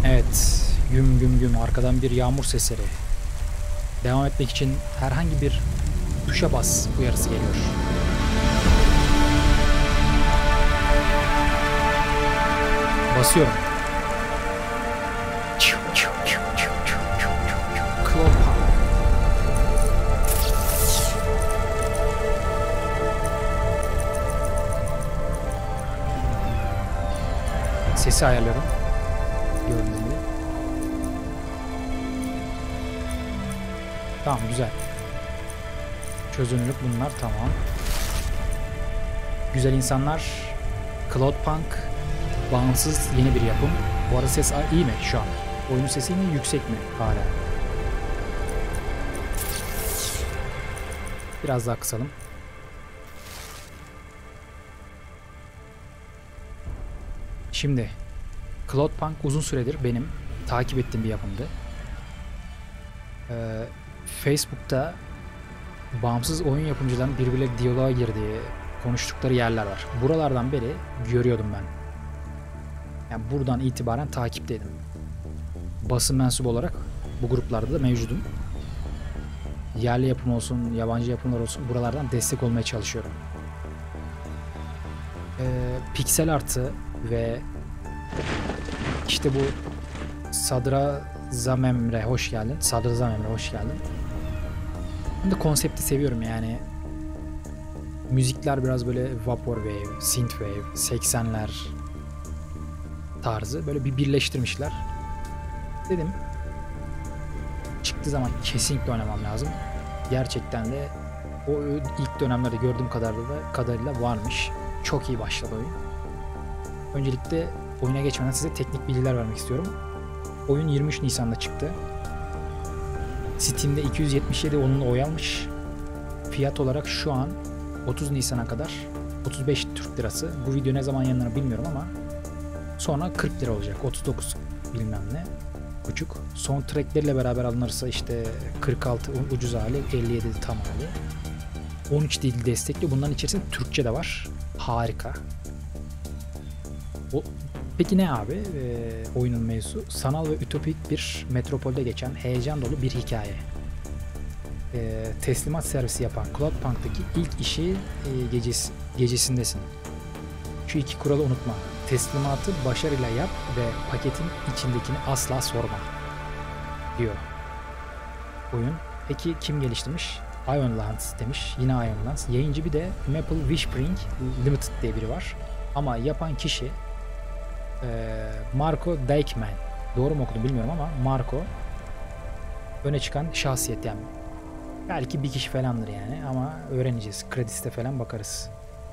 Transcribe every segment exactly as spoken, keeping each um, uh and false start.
Evet, güm güm güm arkadan bir yağmur sesleri. Devam etmek için herhangi bir tuşa bas uyarısı geliyor. Basıyorum. Klopa. Sesi ayarlıyorum. Gördüğünüz gibi. Tamam, güzel. Çözünürlük bunlar, tamam. Güzel insanlar. Cloudpunk bağımsız yeni bir yapım. Bu arada ses iyi mi şu an? Oyunun sesi mi, yüksek mi hala? Biraz daha kısalım. Şimdi Cloudpunk uzun süredir benim takip ettiğim bir yapımdı. Ee, Facebook'ta bağımsız oyun yapımcıların birbirleriyle diyaloğa girdiği, konuştukları yerler var. Buralardan beri görüyordum ben. Yani buradan itibaren takipteydim. Basın mensubu olarak bu gruplarda da mevcudum. Yerli yapım olsun, yabancı yapımlar olsun, buralardan destek olmaya çalışıyorum. Ee, piksel artı ve işte bu Sadrazam Emre hoş geldin. Sadrazam Emre hoş geldin. Ben de konsepti seviyorum yani. Müzikler biraz böyle vaporwave, synthwave, seksenler tarzı böyle bir birleştirmişler. Dedim çıktığı zaman kesinlikle oynamam lazım. Gerçekten de o ilk dönemlerde gördüğüm kadarıyla da kadarıyla varmış. Çok iyi başladı oyun. Öncelikle oyuna geçmeden size teknik bilgiler vermek istiyorum. Oyun yirmi üç Nisan'da çıktı. Steam'de iki yüz yetmiş yedi onunla oy almış. Fiyat olarak şu an otuz Nisan'a kadar otuz beş Türk lirası. Bu video ne zaman yayınlanır bilmiyorum ama sonra kırk lira olacak. otuz dokuz bilmem ne buçuk. Soundtrackleriyle beraber alınırsa işte kırk altı ucuz hali, elli yedi tam hali. on üç dil destekli. Bunların içerisinde Türkçe de var. Harika. O, peki ne abi? Ee, oyunun mevzusu sanal ve ütopik bir metropolde geçen heyecan dolu bir hikaye. Ee, teslimat servisi yapan Cloudpunk'taki ilk işi e, gecesi, gecesindesin. Şu iki kuralı unutma. Teslimatı başarıyla yap ve paketin içindekini asla sorma diyor oyun. Peki kim geliştirmiş? Ionlands demiş. Yine Ionlands. Yayıncı bir de Maple Whispering Limited diye biri var. Ama yapan kişi e, Marco Dykman. Doğru mu okudum bilmiyorum ama Marco öne çıkan şahsiyet yani. Belki bir kişi falandır yani ama öğreneceğiz. Krediste falan bakarız.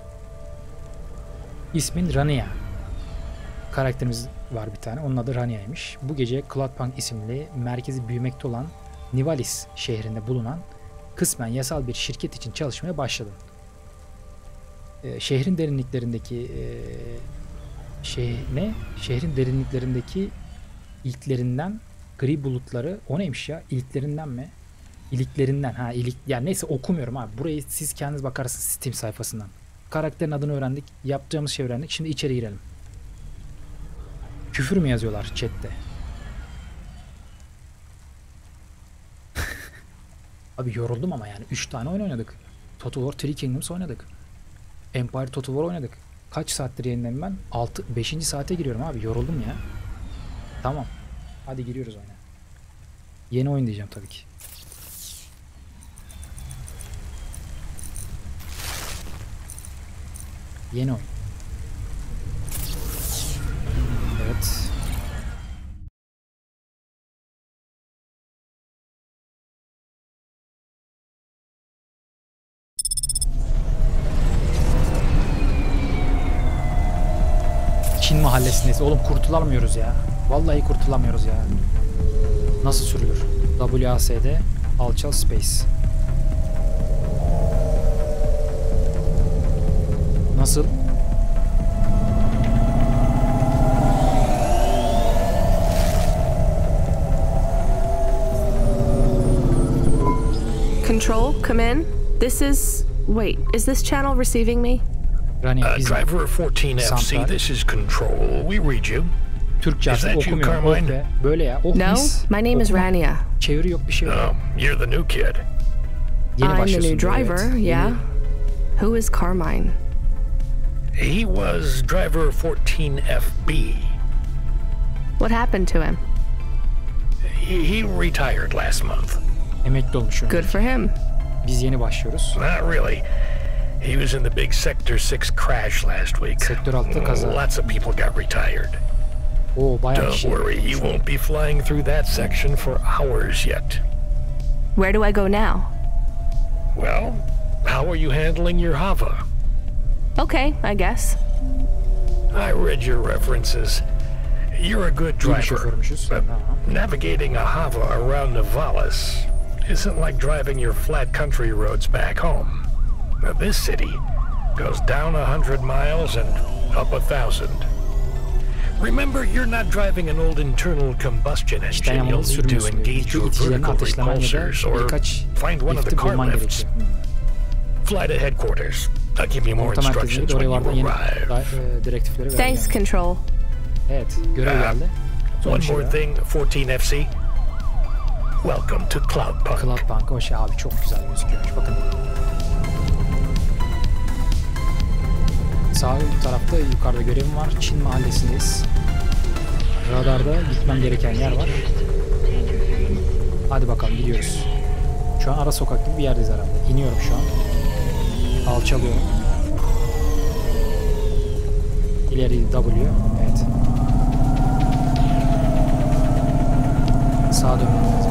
İsmin Rania. Karakterimiz var bir tane. Onun adı Rania'ymış. Bu gece Cloudpunk isimli merkezi büyümekte olan Nivalis şehrinde bulunan kısmen yasal bir şirket için çalışmaya başladın. Ee, şehrin derinliklerindeki e, şey ne? Şehrin derinliklerindeki ilklerinden gri bulutları, o neymiş ya? İlklerinden mi? İliklerinden. Ha ilik. Yani neyse okumuyorum abi. Burayı siz kendiniz bakarsınız Steam sayfasından. Karakterin adını öğrendik. Yapacağımız şey öğrendik. Şimdi içeri girelim. Küfür mü yazıyorlar chatte? Abi yoruldum ama yani. üç tane oyun oynadık. Total War Three Kingdoms oynadık. Empire Total War oynadık. Kaç saattir yayındayım ben? altı beşinci saate giriyorum abi. Yoruldum ya. Tamam. Hadi giriyoruz oyuna. Yeni oyun diyeceğim tabii ki. Yeni oyun. Evet. Çin mahallesindeyiz. Oğlum kurtulamıyoruz ya. Vallahi kurtulamıyoruz ya. Nasıl sürülür? W A S D alçal space. Nasıl? Control, come in. This is... Wait, is this channel receiving me? Uh, driver fourteen F C, this is Control. We read you. Türkçe Is artık that you, okumuyorum. Oh Carmine? be. Böyle ya. Oh No, mis. my name is Okuma. Rania. Çeviri yok, bir şey yok. Oh, you're the new kid. Yeni I'm the başlıyorsun new diyor, driver, evet. yeah. Yeni- Who is Carmine? He was driver fourteen F B. What happened to him? He, he retired last month. Emekli olmuş şu an. Good for him. Biz yeni başlıyoruz. Not really. He was in the big Sector six crash last week. Sektör altı kaza. Lots of people got retired. Oo, bayağı bir Don't şey. worry, you won't be flying through that section for hours yet. Where do I go now? Well, how are you handling your Hava? Okay, I guess. I read your references. You're a good İyi bir driver, şoförmüşüz. but Ha. navigating a Hava around Navalis isn't like driving your flat country roads back home. Now, this city goes down a hundred miles and up a thousand. Remember, you're not driving an old internal combustion İşten engine. You'll yamalı need to sürmüyorsun diyor. engage İki your iticilerini vertical ateşlemen ya repulsors da or birkaç find one of the lifti car bulman lifts. gerekiyor. Hmm. Fly to headquarters. I'll give you more Orta merkezinde instructions de when oraya you vardan yeni arrive. da- e, direktifleri vereceğim. Thanks, Control. Evet, görev Ah, geldi. Son One bir şey more daha. thing, fourteen F C. Welcome to Cloudpunk. Cloudpunk hoş abi, çok güzel gözüküyormuş. Bakın. Sağ tarafta yukarıda görevim var. Çin mahallesindeyiz. Radarda gitmem gereken yer var. Hadi bakalım, gidiyoruz. Şu an ara sokak gibi bir yerdeyiz herhalde. İniyorum şu an. Alçalıyorum. İleri W. Evet. Sağa dönmem lazım.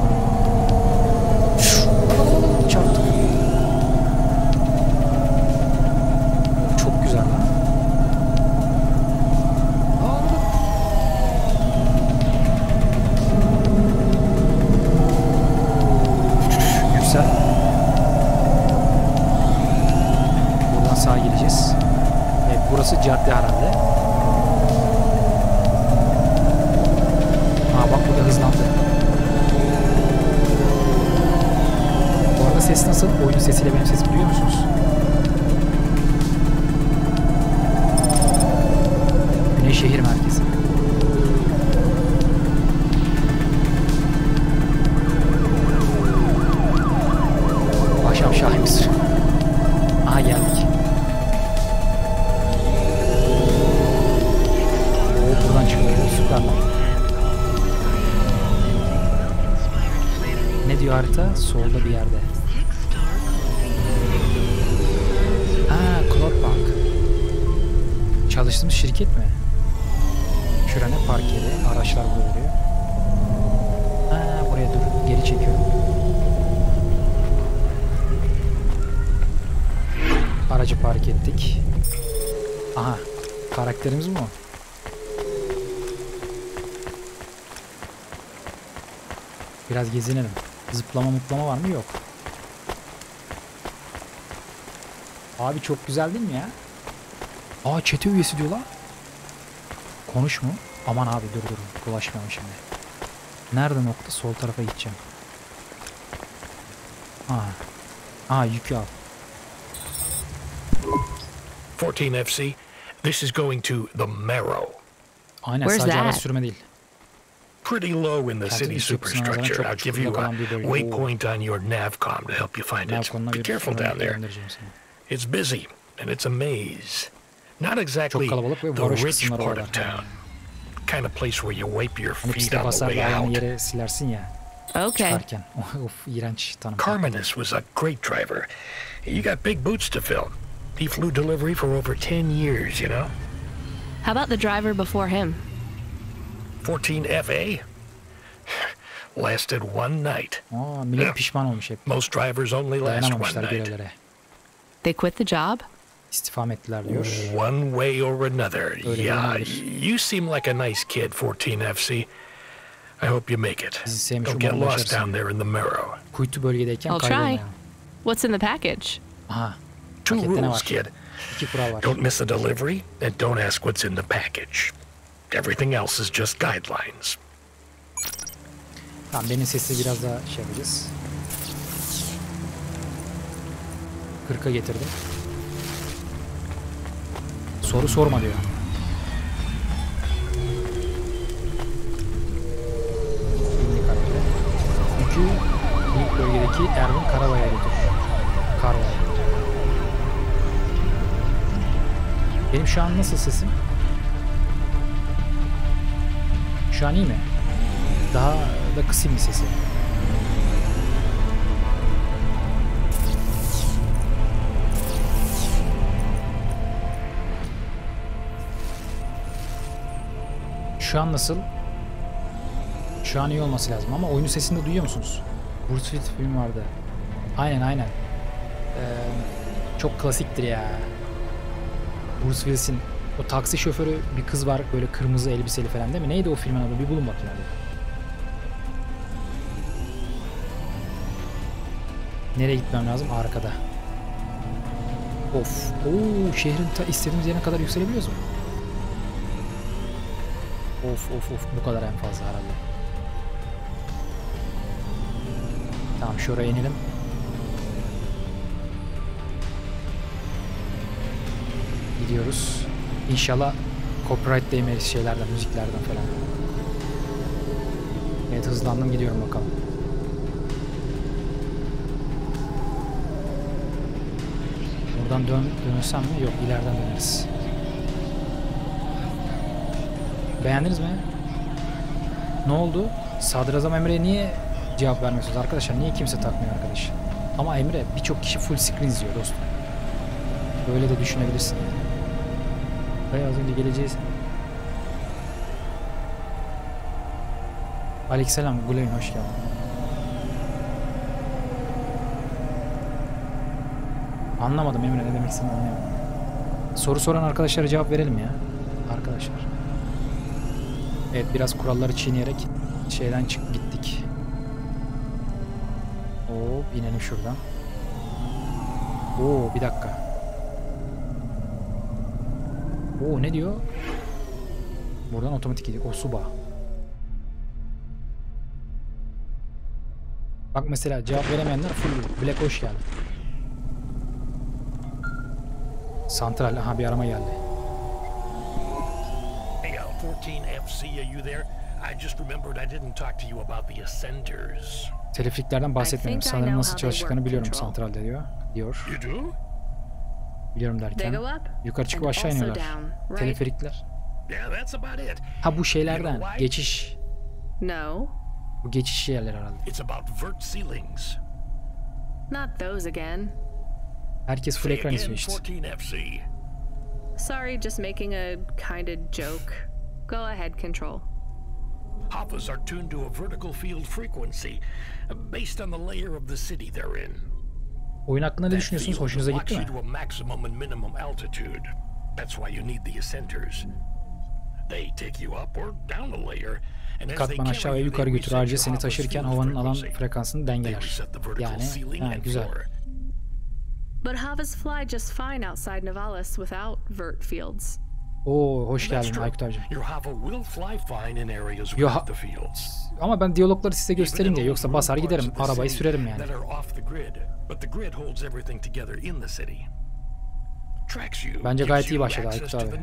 Çarptım. Çok güzel lan. Yüksel. Buradan sağa gireceğiz. Evet, burası cadde herhalde. Aa bak, burada hızlandı. Bu arada ses nasıl? Oyunun sesiyle benim sesimi duyuyor musunuz? Güney şehir merkezi. Paşam Şahimiz. Aha geldik. Oo, buradan çıkıyor. Süper lan. Ne diyor harita? Solda bir yerde. Aa, Cloudpunk. Çalıştığımız şirket mi? Şurada park yeri. Araçlar burada duruyor. Aa, buraya dur. Geri çekiyorum. Aracı park ettik. Aha. Karakterimiz mi o? Biraz gezinelim. Zıplama mutlama var mı? Yok. Abi çok güzel değil mi ya? Aa, çete üyesi diyor lan. Konuş mu? Aman abi dur dur. Bulaşmayalım şimdi. Nerede nokta? Sol tarafa gideceğim. Aa. Aa, yükü al. fourteen F C, this is going to the Marrow. Aynen, Where's sadece araç that? sürme değil. Pretty low in the Kentin city üst yapısına nazaran superstructure. çok I'll give çukurda you a kalan bir bölge. waypoint on your navcom to help you find it. Navcon'la Be bir careful down there. göndereceğim seni. It's busy and it's a maze. Not exactly Çok kalabalık ve the varoş rich kısımları part var. of town. Kind of place where you wipe your Hani feet piste on the basar da way ayağını out. yere silersin ya. Okay. Çıkarken. Of, iğrenç tanım. Carmenes was a great driver. You got big boots to fill. He flew delivery for over ten years, you know? How about the driver before him? fourteen F A? Lasted one night. Aa, millet pişman olmuş hep. Most drivers only last one Dayanamamışlar night. görevlere. They quit the job? İstifam ettiler diyor. One way or another. Öyle Yeah, olabilir. you seem like a nice kid, fourteen F C. I hope you make it. Bizi sevmiş, Don't get umarım lost başarırsın. down there in the Marrow. Kuytu bölgedeyken I'll try. kaybolmayalım. What's in the package? Aha. Two Pakette ne rules, var? kid. İki kural var. Don't miss a delivery, and don't ask what's in the package. Everything else is just guidelines. Tamam, benim sesle biraz daha şey yapacağız. kırka getirdim. Soru sorma diyor. Buradaki Erwin Karava'ya götür. Karva'ya. Benim şu an nasıl sesim? Şu an iyi mi? Daha da kısayım mı sesi? Şu an nasıl? Şu an iyi olması lazım ama oyunun sesini de duyuyor musunuz? Bruce Willis film vardı. Aynen aynen. Ee, çok klasiktir ya. Bruce Willis'in o taksi şoförü bir kız var böyle kırmızı elbiseli falan değil mi? Neydi o filmin adı? Bir bulun bakayım hadi. Nereye gitmem lazım? Arkada. Of. Oo, şehrin ta istediğimiz yerine kadar yükselebiliyoruz mu? Of of of, bu kadar en fazla herhalde. Tamam, şuraya inelim. Gidiyoruz. İnşallah copyright değmeyiz şeylerden, müziklerden falan. Evet, hızlandım, gidiyorum bakalım. Buradan dön dönsem mi? Yok, ileriden döneriz. Beğendiniz mi? Ne oldu? Sadrazam Emre'ye niye cevap vermiyorsunuz arkadaşlar? Niye kimse takmıyor arkadaş? Ama Emre, birçok kişi full screen izliyor dostum. Böyle de düşünebilirsin. Hayır, az önce geleceğiz. Aleykümselam Gülen, hoş geldin. Anlamadım Emre, ne demek istediğini anlayamadım. Soru soran arkadaşlara cevap verelim ya. Arkadaşlar. Evet, biraz kuralları çiğneyerek şeyden çık gittik. Oo, inelim şuradan. Oo, bir dakika. Oo, ne diyor? Buradan otomatik gidiyor. O suba. Bak mesela cevap veremeyenler full. Black, hoş geldi. Santral, aha bir arama geldi. Hey, uh, fourteen F C, are you there? I just remembered I didn't talk to you about the ascenders. Teleferiklerden bahsetmiyorum. Sanırım nasıl çalıştıklarını biliyorum santralde diyor. Diyor. You do? Biliyorum derken. Yukarı çıkıp aşağı iniyorlar. Teleferikler. Yeah, that's about it. Ha, bu şeylerden. Geçiş. No. Bu geçiş yerleri herhalde. It's about vert ceilings. Not those again. Herkes full ekran izliyor işte. fourteen F C. Sorry, just making a kind of joke. Go ahead, Control. Hoppers are tuned to a vertical field frequency based on the layer of the city they're in. Oyun hakkında ne düşünüyorsunuz? Hoşunuza gitti mi? Maximum and minimum altitude. That's why you need the ascenters. They take you up or down a layer. Katman aşağı ve yukarı götür. Ayrıca seni taşırken havanın alan frekansını dengeler. Yani ha, güzel. But Havas fly just fine outside Nivalis without vert fields. Oo, hoş geldin Aykut abicim. Yo, ha ama ben diyalogları size göstereyim diye, yoksa basar giderim, arabayı sürerim yani. Bence gayet iyi başladı Aykut abi.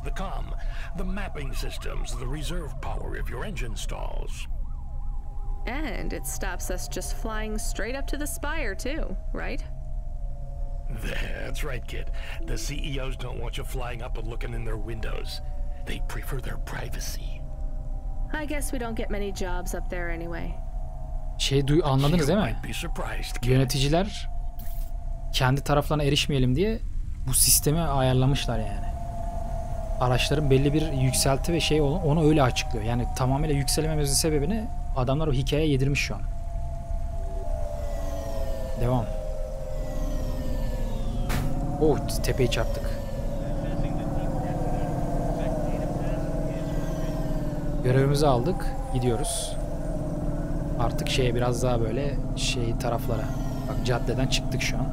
And it stops us just flying straight up to the spire too, right? That's right, kid. The C E Os don't want you flying up and looking in their windows. They prefer their privacy. I guess we don't get many jobs up there anyway. Şey duy anladınız değil mi? Yöneticiler kendi taraflarına erişmeyelim diye bu sistemi ayarlamışlar yani. Araçların belli bir yükselti ve şey onu, onu öyle açıklıyor. Yani tamamıyla yükselememizin sebebini adamlar o hikayeye yedirmiş şu an. Devam. Oh, tepeyi çarptık. Görevimizi aldık. Gidiyoruz. Artık şeye biraz daha böyle şey taraflara. Bak, caddeden çıktık şu an.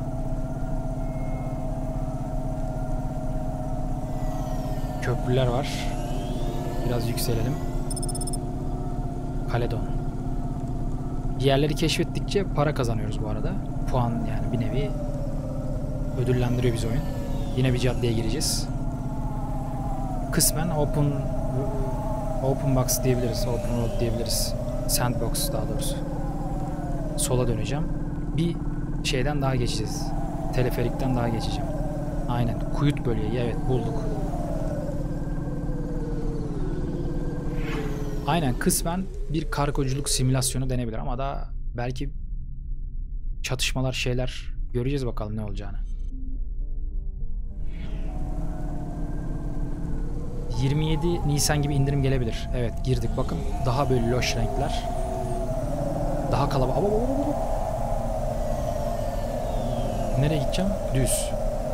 Köprüler var. Biraz yükselelim. Kaledon. Bir yerleri keşfettikçe para kazanıyoruz bu arada. Puan yani, bir nevi ödüllendiriyor bizi oyun. Yine bir caddeye gireceğiz. Kısmen open open box diyebiliriz. Open road diyebiliriz. Sandbox daha doğrusu. Sola döneceğim. bir şeyden daha geçeceğiz. Teleferikten daha geçeceğim. Aynen. Kuyut bölgeyi evet bulduk. Aynen kısmen bir kargoculuk simülasyonu denebilir ama daha belki çatışmalar şeyler göreceğiz bakalım ne olacağını. yirmi yedi Nisan gibi indirim gelebilir. Evet girdik bakın daha böyle loş renkler. Daha kalabalık. Nereye gideceğim? Düz.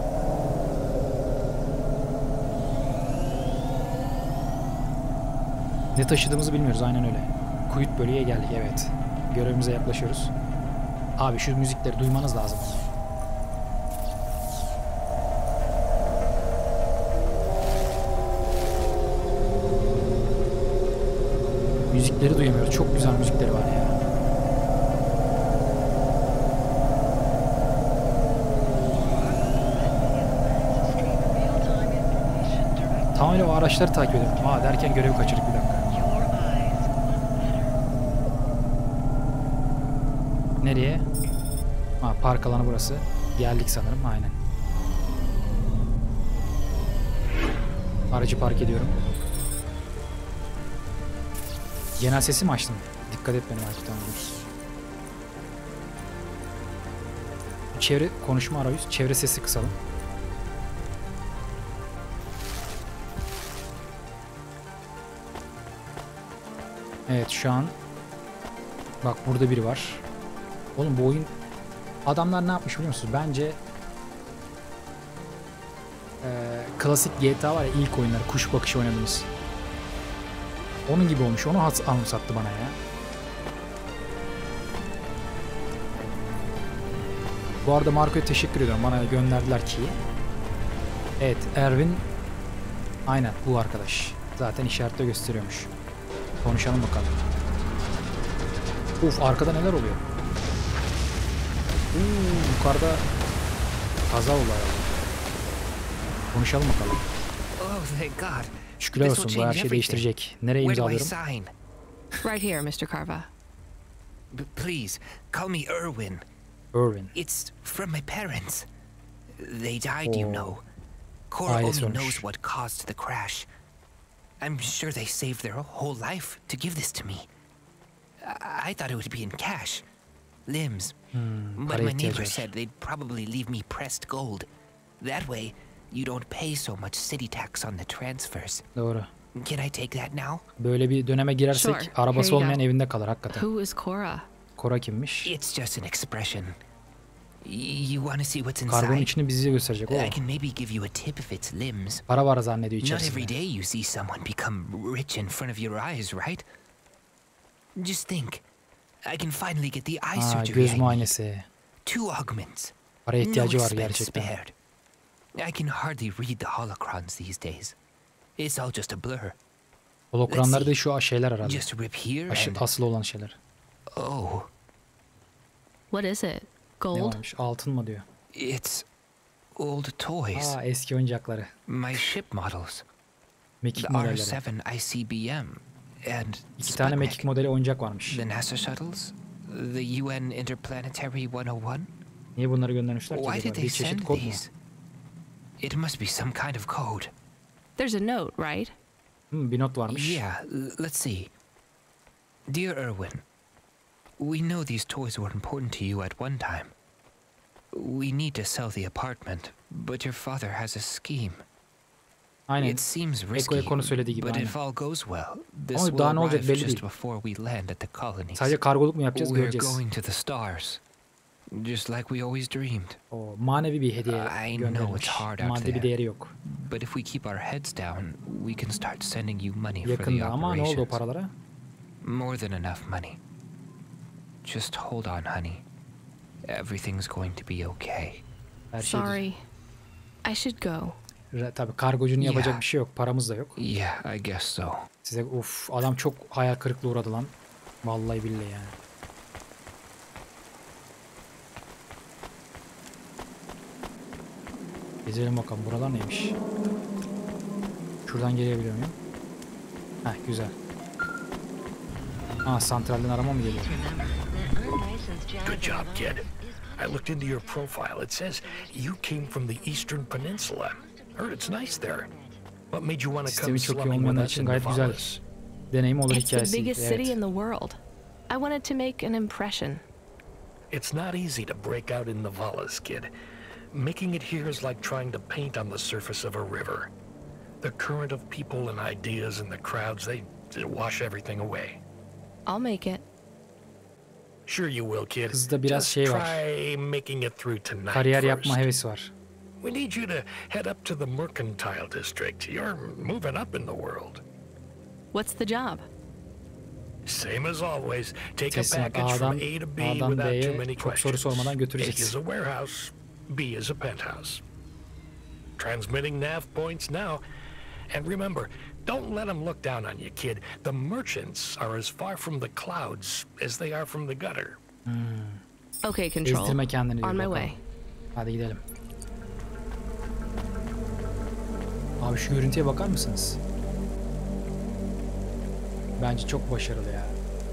Ne taşıdığımızı bilmiyoruz aynen öyle. Kuyut bölgeye geldik evet. Görevimize yaklaşıyoruz. Abi şu müzikleri duymanız lazım. Müzikleri duyamıyoruz. Çok güzel müzikleri var ya. Tamamen o araçları takip ediyorum. Aa derken görevi kaçırdık bir dakika. Nereye? Ha, park alanı burası. Geldik sanırım aynen. Aracı park ediyorum. Genel sesi mi açtım? Dikkat et benim artık tamam. Çevre konuşma arayüz. Çevre sesi kısalım. Evet şu an bak burada biri var. Oğlum bu oyun adamlar ne yapmış biliyor musunuz? Bence e, klasik G T A var ya ilk oyunları kuş bakışı oynadığımız. Onun gibi olmuş. Onu anımsattı bana ya. Bu arada Marco'ya teşekkür ediyorum. Bana gönderdiler ki. Evet Erwin aynen bu arkadaş. Zaten işaretle gösteriyormuş. Konuşalım bakalım. Uf arkada neler oluyor? Uuu yukarıda kaza oldu herhalde. Konuşalım bakalım. Oh, thank God. Şükürler olsun bu her şeyi değiştirecek. Nereye imzalıyorum? Right here, mister Carva. B please, call me Erwin. Erwin. It's from my parents. They died, you know. Cora Ailesi only ölmüş. knows what caused the crash. I'm sure they saved their whole life to give this to me. I, I thought it would be in cash. Limbs. Hmm, but my neighbor said they'd probably leave me pressed gold. That way, you don't pay so much city tax on the transfers. Doğru. Can I take that now? Böyle bir döneme girersek Sure, arabası here you olmayan go. evinde kalır hakikaten. Who is Cora? Cora kimmiş? It's just an expression. Y- You want to see what's Kargonun inside? içini bize gösterecek. I Oo. can maybe give you a tip if it's limbs. Para var zannediyor Not every içerisinde. day you see someone become rich in front of your eyes, right? Just think. I can finally get the eye Aa, surgery göz I need. muayenesi. Two augments. Para ihtiyacı no var expense gerçekten. spared. I can hardly read the holocrons these days. It's all just a blur. Hologramları da şu şeyler herhalde. Just rip here Aşı, and... asıl olan şeyler. Oh, What is it? Ne Gold? varmış? Altın mı diyor? it's old toys. Aa eski oyuncakları. My ship models. Mekik The R modelleri. seven I C B M and İki tane Mekik Sputnik. modeli oyuncak varmış. The NASA shuttles, the U N Interplanetary yüz bir. Niye bunları göndermişler ki? Why acaba? did they Bir çeşit send kod mu? these? It must be some kind of code. There's a note, right? Hmm, bir not varmış. Yeah, l- let's see. Dear Erwin, we know these toys were important to you at one time. We need to sell the apartment, but your father has a scheme. Aynen. It seems risky, Eko Eko'nun söylediği gibi but aynen. if all goes well, this Ama will daha ne olacak arrive belli just değil. before we land at the colonies. Sadece kargoluk mu yapacağız We're göreceğiz. going to the stars, just like we always dreamed. O manevi bir hediye I know gönderilmiş. it's hard out Maddi bir there. değeri yok. But if we keep our heads down, we can start sending you money for the Yakında ama ne oldu o operations. paralara? More than enough money. Just hold on, honey. Everything's going to be okay. Her şey düz- Sorry. I should go. Re- Tabii kargocunun yapacak Yeah. bir şey yok. Paramız da yok. Yeah, I guess so. Size uf adam çok hayal kırıklığı uğradı lan. Vallahi billahi yani. Gezelim bakalım buralar neymiş. Şuradan gelebiliyor muyum? Heh güzel. Ha santralden arama mı geliyor? Good job, kid. I looked into your profile. It says you came from the Eastern Peninsula. Heard it's nice there. What made you want to come Sistemi çok iyi slumming with olmayanlar us için in gayet güzel. Nivalis? Deneyim olur It's the hikayesi. biggest Evet. city in the world. I wanted to make an impression. It's not easy to break out in Nivalis, kid. Making it here is like trying to paint on the surface of a river. The current of people and ideas and the crowds, they, they wash everything away. I'll make it. Sure you will, kid. Kızda biraz Just şey var. try making it through tonight Kariyer first. yapma hevesi var. We need you to head up to the Mercantile District. You're moving up in the world. What's the job? Same as always. Take a Teslimat package from A'dan, A to B A'dan without too B'ye many çok soru questions. sormadan A is götüreceğiz. a warehouse, B is a penthouse. Transmitting nav points now. And remember, don't let them look down on you, kid. The merchants are as far from the clouds as they are from the gutter. Okay, Control. Ezdirme kendini diyor On my bakalım. way. Hadi gidelim. Abi şu görüntüye bakar mısınız? Bence çok başarılı ya.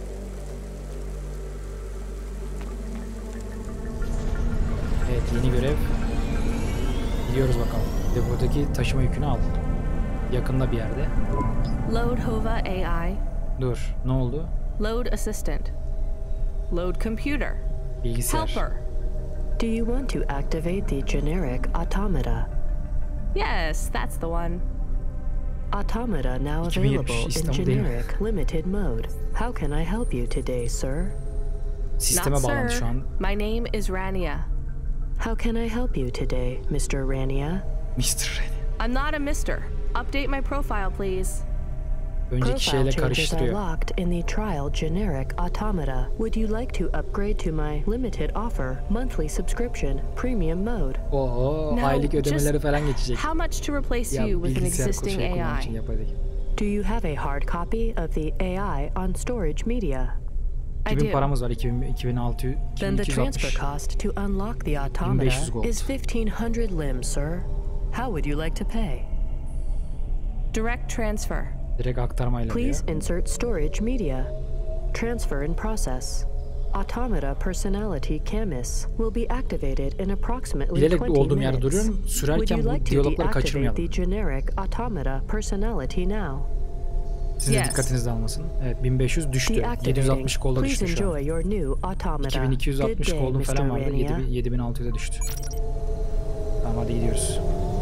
Evet, yeni görev. Gidiyoruz bakalım. Depodaki taşıma yükünü al. Yakında bir yerde. Load Hova A I. Dur, ne oldu? Load Assistant. Load Computer. Bilgisayar. Helper. Do you want to activate the generic automata? Yes, that's the one. Automata now iki bin yetmiş available in İstanbul değil mi? generic limited mode. How can I help you today, sir? Sisteme Not bağlandı sir. şu an. My name is Rania. How can I help you today, Mister Rania? mister I'm not a mister. Update my profile, please. Önceki Profile şeyle changes are karıştırıyor. locked in the trial generic automata. Would you like to upgrade to my limited offer monthly subscription premium mode? Oo, No, aylık ödemeleri just falan geçecek. How much to replace Ya you with an bilgisayar existing şey kullanmak için A I? yapadık. Do you have a hard copy of the A I on storage media? I iki bin do. paramız var. iki bin, iki bin altı yüz, Then the iki bin iki yüz transfer altmış. cost to unlock the beş automata yüz gold. is fifteen hundred lim, sir. How would you like to pay? Direct transfer. Direkt aktarmayla diyor. Please insert storage media. Transfer in process. Automata personality Camus will be activated in approximately Bilerek twenty olduğum minutes. yerde duruyorum. Would Sürerken you bu like to diyalogları deactivate kaçırmayalım. the generic automata personality now? Sizin de Yes. dikkatiniz dağılmasın. Evet, bin beş yüz düştü. yedi yüz Deactivating. altmış golda Please düştü şu an. enjoy your new automata. iki bin iki yüz Good altmış day, gold'um falan Mister vardı. Rania. yedi bin altı yüze düştü. Tamam, hadi gidiyoruz.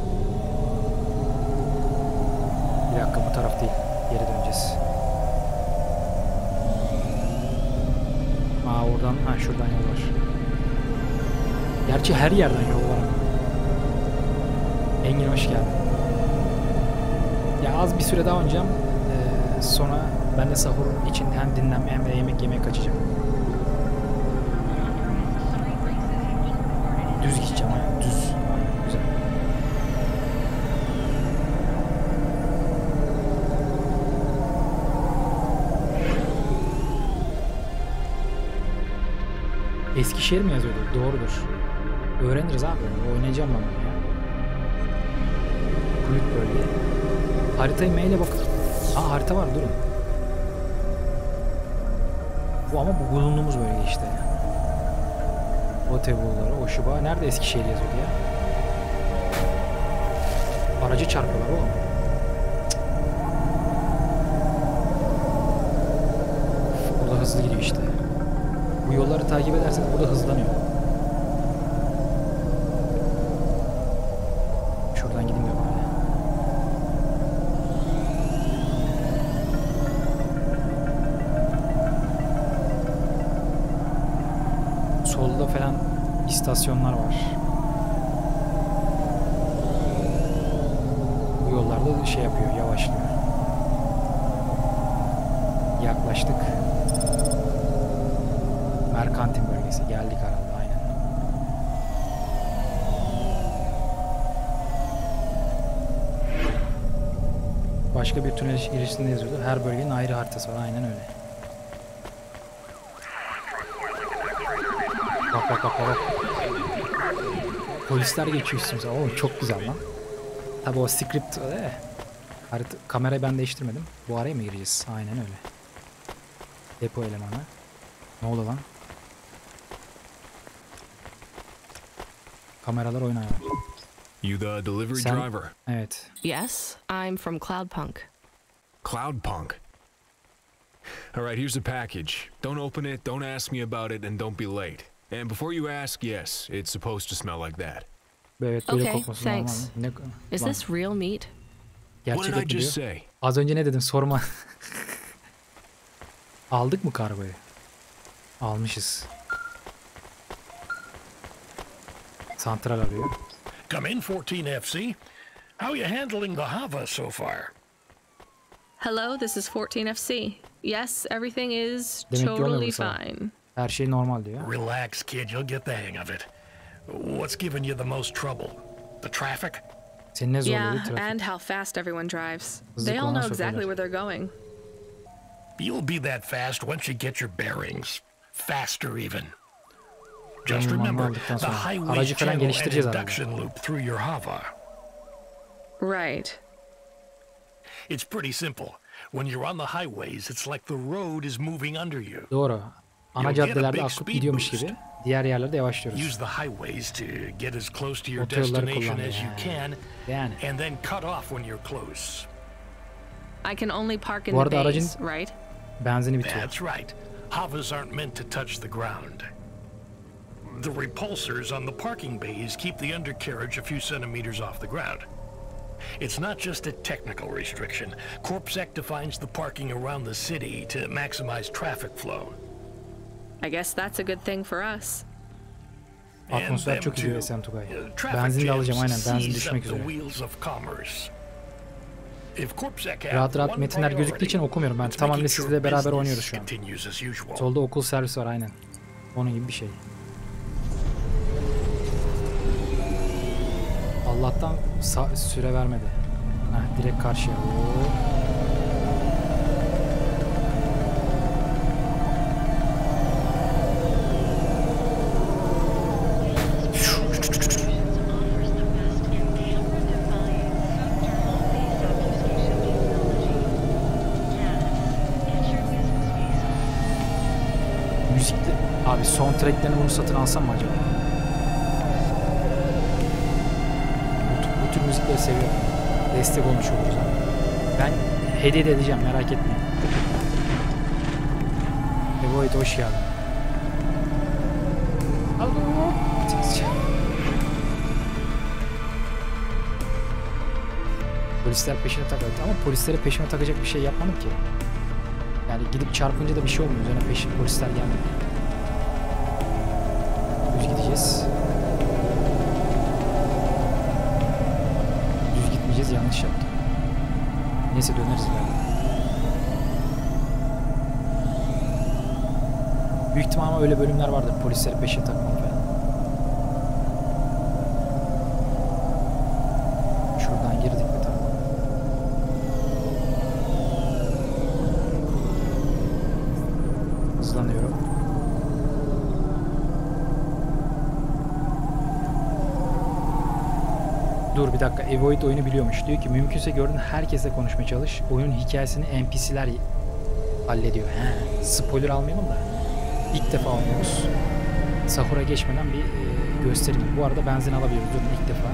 Bir dakika, bu taraf değil. Geri döneceğiz. Aa, oradan, ha şuradan yol var. Gerçi her yerden yol var. Engin hoş geldin. Ya az bir süre daha oynayacağım. Ee, sonra ben de sahur için hem dinlenme hem de yemek yemeye kaçacağım. Düz gideceğim, yani düz. Aynen, güzel. Eskişehir mi yazıyordu? Doğrudur. Öğreniriz abi. Oynayacağım ben bunu ya. Büyük bölge. Haritayı maile bakın. Aa, harita var, durun. Bu ama bu bulunduğumuz bölge işte. Otebolları, Oşuba. Nerede Eskişehir yazıyordu ya? Aracı çarpıyorlar oğlum. Cık. Burada hızlı gidiyor işte. Bu yolları takip ederseniz burada hızlanıyor. Şuradan gideyim de bari. Solda falan istasyonlar var. Bu yollarda şey yapıyor, yavaşlıyor. Yaklaştık. Merkantin bölgesi. Geldik herhalde, aynen. Başka bir tünel girişinde yazıyordu. Her bölgenin ayrı haritası var. Aynen öyle. Bak bak bak bak. Polisler geçiyor üstümüze. Oğlum çok güzel lan. Tabi o script ee. Harita, kamerayı ben değiştirmedim. Bu araya mı gireceğiz? Aynen öyle. Depo elemanı. Ne oldu lan? Kameralar oynuyor. You the delivery Sen- driver? Evet. Yes, I'm from Cloudpunk. Cloudpunk. All right, here's the package. Don't open it, don't ask me about it, and don't be late. And before you ask, yes, it's supposed to smell like that. Evet böyle Okay, kokması normal. thanks. Ne, Is lan, this real meat? What gerçek did I et mi just diyor? say? Az önce ne dedim sorma. Aldık mı kargoyu? Almışız. Santral arıyor. Come in, fourteen F C. How you handling the Hava so far? Hello, this is fourteen F C. Yes, everything is Demek ki olmuyor totally bu sana. fine. Her şey normal diyor. Relax, kid. You'll get the hang of it. What's giving you the most trouble? The traffic? Seni ne zorluyor Yeah, trafik? and how fast everyone drives. Hızlı They all kullanan know exactly şoförler. where they're going. You'll be that fast once you get your bearings. Faster even. Just Benim remember aldıktan the sonra. highway Aracı falan channel and geliştireceğiz herhalde. induction loop through your Hava. Right. It's pretty simple. When you're on the highways, it's like the road is moving under you. Doğru. Ana You'll get a caddelerde big akıp speed gidiyormuş boost. gibi. Diğer yerlerde yavaşlıyoruz. Use the highways to get as close to your Otoyolları destination kullan as you yani. can, Yani. and then cut off when you're close. I can only park in Bu the arada aracın- bays, right? Benzini bitiyor. That's right. Havas aren't meant to touch the ground. The repulsors on the parking bays keep the undercarriage a few centimeters off the ground. It's not just a technical restriction. Corpsec defines the parking around the city to maximize traffic flow. I guess that's a good thing for us. And Atmosfer them çok iyi too. diyor Esen Tugay. Uh, traffic Benzin de alacağım jams aynen. Benzin seize düşmek up the üzere. wheels of commerce. If Corpsec have Rahat rahat one metinler gözüktüğü için priority, okumuyorum. Ben it's tamamıyla making sure sizle beraber business oynuyoruz şu an. continues as usual. Solda okul servisi var aynen. Onun gibi bir şey. Allah'tan sa- süre vermedi. Heh, direkt karşıya. Oo. Müzikli. Abi soundtracklerini bunu satın alsam mı acaba? Bu, tür- bu tür müzikleri seviyorum. Destek olmuş oluruz abi. Ben hediye de edeceğim, merak etmeyin. Evoid hoş geldin. Polisler peşine takıldı ama polislere peşime takacak bir şey yapmadım ki. Yani gidip çarpınca da bir şey olmuyor. Üzerine peşin polisler gelmiyor. Düz gideceğiz. Düz gitmeyeceğiz. Yanlış yaptım. Neyse döneriz ileride. Büyük ihtimal ama öyle bölümler vardır. Polisleri peşine takmalı falan. Şuradan girdik mi tamam. Hızlanıyorum. Dur bir dakika. Evoid oyunu biliyormuş. Diyor ki mümkünse gördüğün herkesle konuşmaya çalış. Oyunun hikayesini N P C'ler hallediyor. He. Spoiler almayalım da. İlk defa oynuyoruz. Sahura geçmeden bir e, göstereyim. Bu arada benzin alabiliyoruz. Durun ilk defa.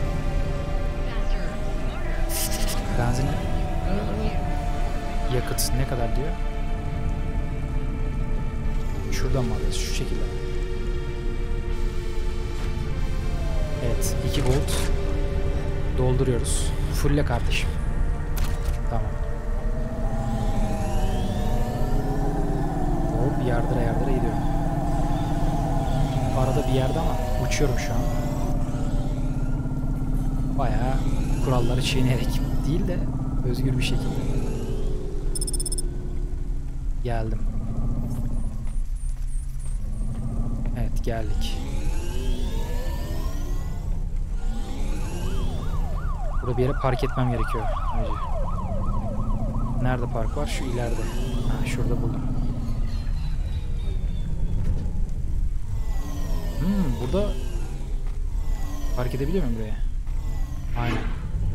Benzine yakıt ne kadar diyor? Şuradan mı alıyoruz? Şu şekilde. Evet. iki volt dolduruyoruz. Fulle kardeşim. Tamam. Hop yardıra yardıra gidiyor. Arada bir yerde ama uçuyorum şu an. Bayağı kuralları çiğneyerek değil de özgür bir şekilde. Geldim. Evet geldik. Burada bir yere park etmem gerekiyor önce. Nerede park var? Şu ileride. Ha, şurada buldum. Hmm, burada park edebiliyor muyum buraya? Aynen.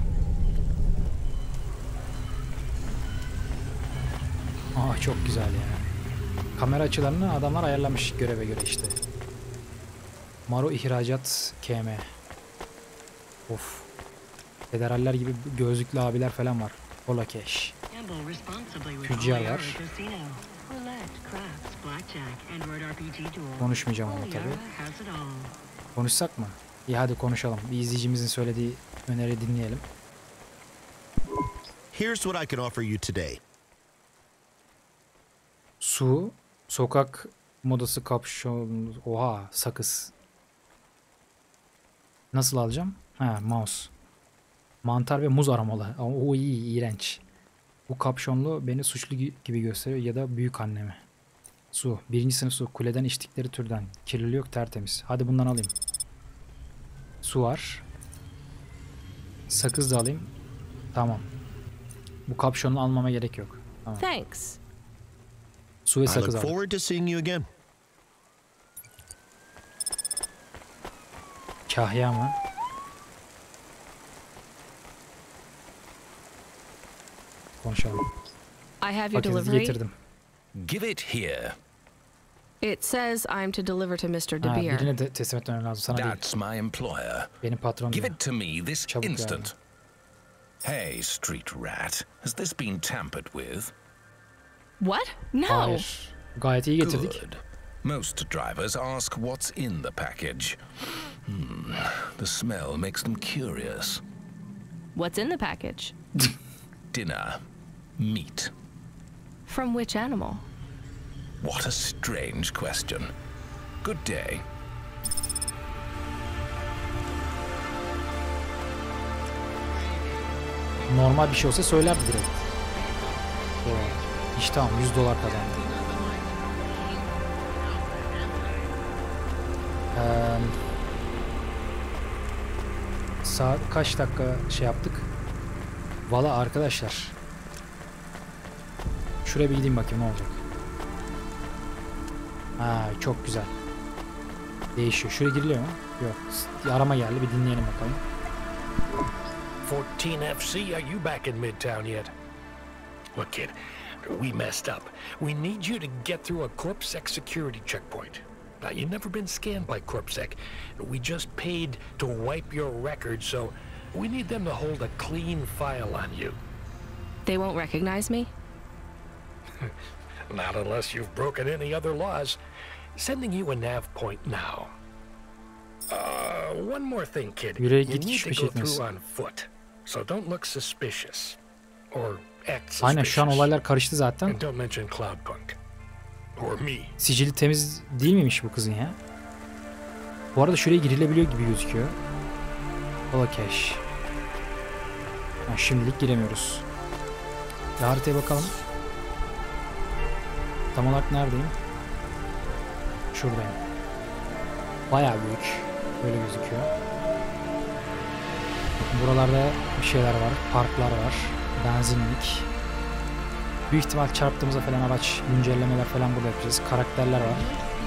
Aa çok güzel ya. Kamera açılarını adamlar ayarlamış göreve göre işte. Maro ihracat K M. Of. Federaller gibi gözlüklü abiler falan var. Ola cash. Tüccar var. Konuşmayacağım ama tabii. Konuşsak mı? İyi hadi konuşalım. Bir izleyicimizin söylediği öneri dinleyelim. Here's what I can offer you today. Su, sokak modası kapşon, oha sakız. Nasıl alacağım? Ha, mouse. Mantar ve muz aromalı. O iyi, iğrenç. Bu kapşonlu beni suçlu gibi gösteriyor ya da büyük annemi. Su, birinci sınıf su, kuleden içtikleri türden. Kirliliği yok, tertemiz. Hadi bundan alayım. Su var. Sakız da alayım. Tamam. Bu kapşonlu almama gerek yok. Tamam. Thanks. Su ve I sakız look aldım. forward to seeing you again. Kahya mı? Konuşalım. I have your Paketinizi delivery. getirdim. Give it here. It says I'm to deliver to mister De Ha, Beer. birine de teslim etmem lazım. Sana değil. That's my employer. Benim patron Give diyor. it to me this Çabuk yani. instant. Hey, street rat. Has this been tampered with? What? No. Hayır. Gayet iyi getirdik. Good. Most drivers ask what's in the package. Hmm. The smell makes them curious. What's in the package? Dinner. Meat. From which animal? What a strange question. Good day. Normal bir şey olsa söylerdi direkt. Oo, İşte tamam yüz dolar kazandı. Ee, saat kaç dakika şey yaptık? Valla arkadaşlar. Şuraya bir gideyim bakayım ne olacak. Ha çok güzel. Değişiyor. Şuraya giriliyor mu? Yok. Bir arama geldi. Bir dinleyelim bakalım. fourteen F C, are you back in Midtown yet? Look, kid, we messed up. We need you to get through a CorpSec security checkpoint. Now, you've never been scanned by CorpSec. We just paid to wipe your record, so we need them to hold a clean file on you. They won't recognize me? Not unless you've broken any other laws. Sending you a nav point now. Uh, one more thing, kid. Yüreğe You need gidiş to peş go etmesi. through on foot, so don't look suspicious. Or act suspicious. Aynen şu an olaylar karıştı zaten. And don't mention Cloudpunk. Or me. Sicili temiz değil miymiş bu kızın ya? Bu arada şuraya girilebiliyor gibi gözüküyor. Ola cash. Ha, şimdilik giremiyoruz. Bir haritaya bakalım. Tam olarak neredeyim? Şuradayım. Bayağı büyük. Böyle gözüküyor. Bakın buralarda bir şeyler var. Parklar var. Benzinlik. Büyük ihtimal çarptığımızda falan araç güncellemeler falan burada yapacağız. Karakterler var.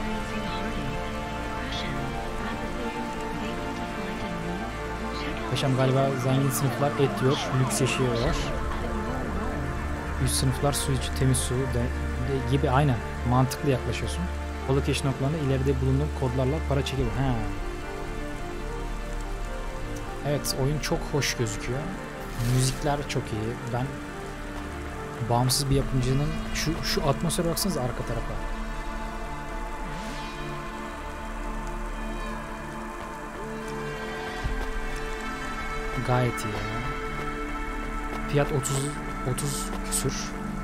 Paşam galiba zengin sınıflar et yiyor, lüks yaşıyorlar. Üst sınıflar su içi, temiz su de, de, gibi aynen mantıklı yaklaşıyorsun. Balıkesir noktalarında ileride bulunduğun kodlarla para çekiyor. Ha. Evet, oyun çok hoş gözüküyor. Müzikler çok iyi. Ben bağımsız bir yapımcının şu şu atmosfere baksanız arka tarafa. Gayet iyi ya. Fiyat otuz otuz küsür.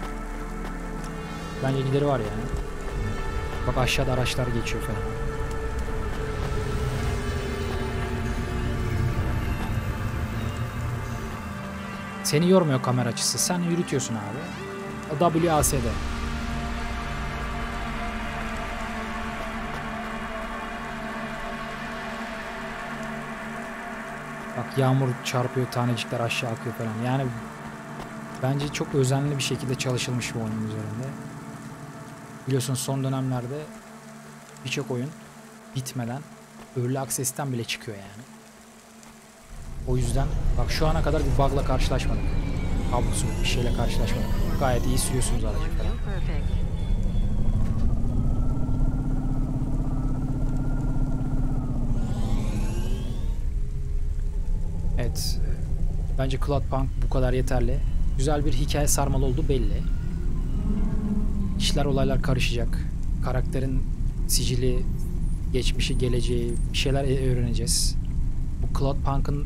Bence gideri var yani. Bak aşağıda araçlar geçiyor falan. Seni yormuyor kamera açısı. Sen yürütüyorsun abi. W A S D. Bak yağmur çarpıyor, tanecikler aşağı akıyor falan. Yani bence çok özenli bir şekilde çalışılmış bu oyunun üzerinde. Biliyorsunuz son dönemlerde birçok oyun bitmeden Early Access'ten bile çıkıyor yani. O yüzden bak şu ana kadar bir bug'la karşılaşmadık. Kablosu bir şeyle karşılaşmadık. Gayet iyi sürüyorsunuz aracı falan. Evet. Bence Cloudpunk bu kadar yeterli. Güzel bir hikaye sarmalı oldu belli. İşler, olaylar karışacak. Karakterin sicili, geçmişi, geleceği, bir şeyler öğreneceğiz. Bu Cloudpunk'ın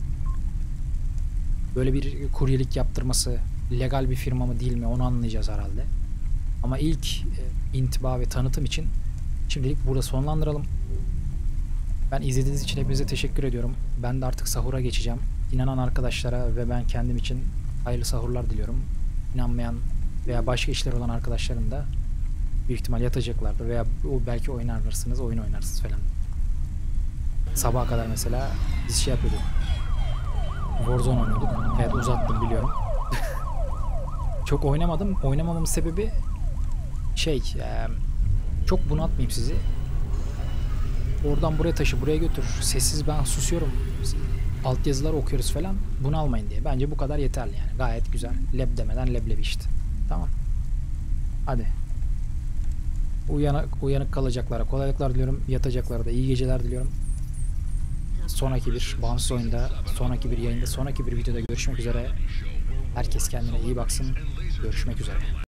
böyle bir kuryelik yaptırması legal bir firma mı değil mi onu anlayacağız herhalde. Ama ilk e, intiba ve tanıtım için şimdilik burada sonlandıralım. Ben izlediğiniz için hepinize teşekkür ediyorum. Ben de artık sahura geçeceğim. İnanan arkadaşlara ve ben kendim için hayırlı sahurlar diliyorum. İnanmayan veya başka işler olan arkadaşların da büyük ihtimal yatacaklardır veya o belki oynarsınız, oyun oynarsınız falan. Sabaha kadar mesela biz şey yapıyorduk. Warzone oynuyorduk. Evet, uzattım biliyorum. Çok oynamadım. Oynamamamın sebebi şey, e, çok bunaltmayayım sizi. Oradan buraya taşı, buraya götür. Sessiz, ben susuyorum. Alt yazılar okuyoruz falan. Bunalmayın diye. Bence bu kadar yeterli yani. Gayet güzel. Leb demeden leblebi işte. Tamam. Hadi. Uyanık, uyanık kalacaklara kolaylıklar diliyorum. Yatacaklara da iyi geceler diliyorum. Sonraki bir bağımsız oyunda, sonraki bir yayında, sonraki bir videoda görüşmek üzere. Herkes kendine iyi baksın. Görüşmek üzere.